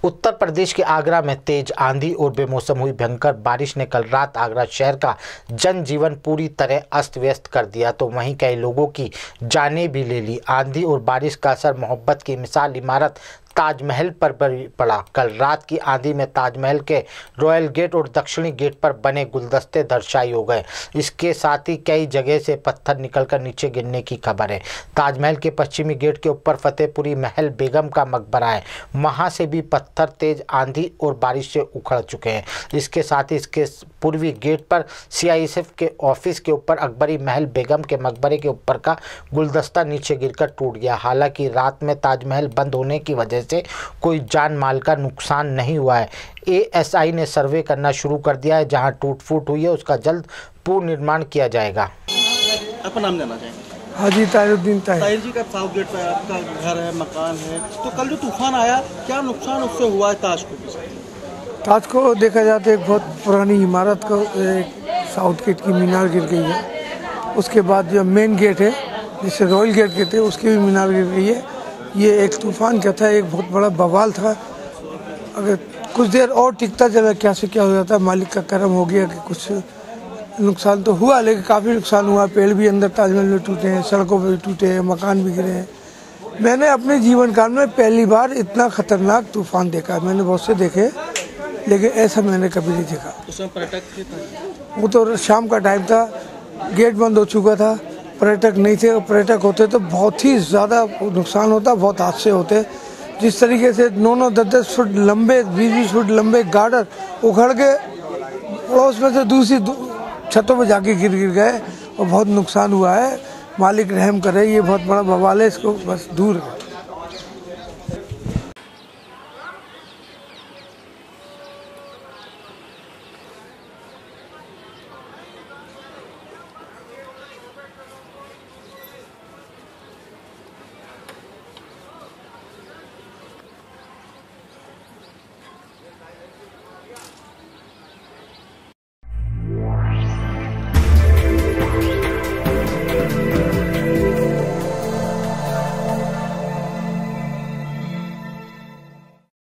उत्तर प्रदेश के आगरा में तेज आंधी और बेमौसम हुई भयंकर बारिश ने कल रात आगरा शहर का जनजीवन पूरी तरह अस्त व्यस्त कर दिया, तो वहीं कई लोगों की जानें भी ले ली। आंधी और बारिश का असर मोहब्बत की मिसाल इमारत ताजमहल पर पड़ा। कल रात की आंधी में ताजमहल के रॉयल गेट और दक्षिणी गेट पर बने गुलदस्ते धराशायी हो गए। इसके साथ ही कई जगह से पत्थर निकलकर नीचे गिरने की खबर है। ताजमहल के पश्चिमी गेट के ऊपर फतेहपुरी महल बेगम का मकबरा है, वहां से भी पत्थर तेज आंधी और बारिश से उखड़ चुके हैं। इसके साथ ही इसके पूर्वी गेट पर CISF के ऑफिस के ऊपर अकबरी महल बेगम के मकबरे के ऊपर का गुलदस्ता नीचे गिरकर टूट गया। हालांकि रात में ताजमहल बंद होने की वजह से कोई जान माल का नुकसान नहीं हुआ है। ASI ने सर्वे करना शुरू कर दिया है, जहां टूट फूट हुई है उसका जल्द पुनर्निर्माण किया जाएगा। अपना नाम जानना चाहेंगे? हाजी ताहिरुद्दीन ताहिर जी का साउथ गेट पर आपका घर है, मकान है, तो कल जो तूफान आया क्या नुकसान उससे हुआ है? ताज को देखा जाता है एक बहुत पुरानी इमारत को एक साउथ गेट की मीनार गिर गई है। उसके बाद जो मेन गेट है जिसे रॉयल गेट कहते हैं उसकी भी मीनार गिर गई है। ये एक तूफान क्या था, एक बहुत बड़ा बवाल था। अगर कुछ देर और टिकता चला क्या से क्या हो जाता, मालिक का करम हो गया कि कुछ नुकसान तो हुआ, लेकिन काफ़ी नुकसान हुआ। पेड़ भी अंदर ताजमहल में टूटे हैं, सड़कों पर भी टूटे हैं, मकान भी गिरे हैं। मैंने अपने जीवन काल में पहली बार इतना खतरनाक तूफान देखा। मैंने बहुत से देखे, लेकिन ऐसा मैंने कभी नहीं देखा। उसमें पर्यटक वो तो शाम का टाइम था, गेट बंद हो चुका था, पर्यटक नहीं थे। पर्यटक होते तो बहुत ही ज़्यादा नुकसान होता, बहुत हादसे होते। जिस तरीके से 9-9, 10-10 फुट लंबे, 20-20 फुट लंबे गार्डर उखड़ के पड़ोस में से दूसरी छतों पर जाके गिर गए और बहुत नुकसान हुआ है। मालिक रहम करे, ये बहुत बड़ा बवाल है, इसको बस दूर